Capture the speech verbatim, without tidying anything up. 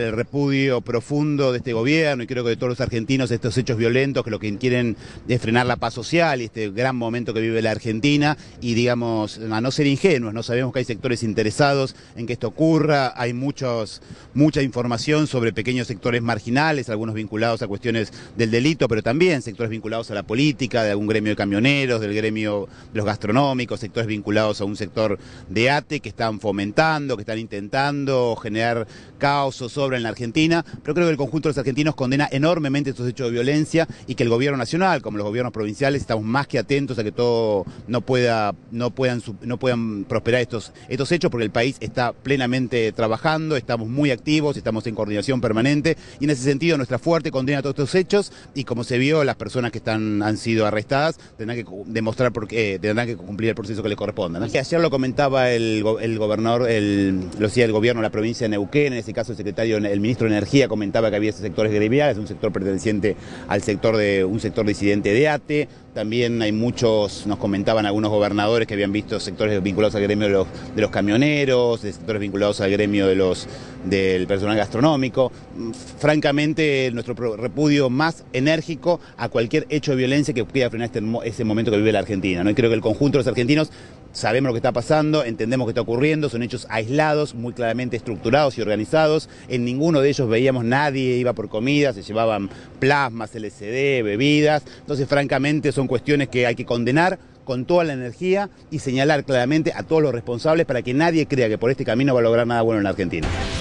El repudio profundo de este gobierno y creo que de todos los argentinos estos hechos violentos que lo que quieren es frenar la paz social y este gran momento que vive la Argentina y digamos a no ser ingenuos, no sabemos que hay sectores interesados en que esto ocurra, hay muchos, mucha información sobre pequeños sectores marginales, algunos vinculados a cuestiones del delito, pero también sectores vinculados a la política, de algún gremio de camioneros, del gremio de los gastronómicos, sectores vinculados a un sector de ATE que están fomentando, que están intentando generar caos o sobre en la Argentina, pero creo que el conjunto de los argentinos condena enormemente estos hechos de violencia y que el gobierno nacional, como los gobiernos provinciales, estamos más que atentos a que todo no pueda, no puedan, no puedan prosperar estos, estos hechos, porque el país está plenamente trabajando, estamos muy activos, estamos en coordinación permanente y en ese sentido nuestra fuerte condena a todos estos hechos y como se vio, las personas que están, han sido arrestadas tendrán que demostrar por qué, tendrán que cumplir el proceso que les corresponda, ¿no? Ayer lo comentaba el, el gobernador, el, lo decía el gobierno de la provincia de Neuquén, en ese caso el secretario, el ministro de Energía comentaba que había esos sectores gremiales, un sector perteneciente al sector de un sector disidente de ATE. También hay muchos, nos comentaban algunos gobernadores que habían visto sectores vinculados al gremio de los, de los camioneros, de sectores vinculados al gremio de los, del personal gastronómico. Francamente, nuestro repudio más enérgico a cualquier hecho de violencia que pueda frenar este, ese momento que vive la Argentina, ¿no? Y creo que el conjunto de los argentinos sabemos lo que está pasando, entendemos que está ocurriendo, son hechos aislados, muy claramente estructurados y organizados. En ninguno de ellos veíamos nadie iba por comida, se llevaban plasmas, L S D, bebidas. Entonces, francamente, son cuestiones que hay que condenar con toda la energía y señalar claramente a todos los responsables para que nadie crea que por este camino va a lograr nada bueno en la Argentina.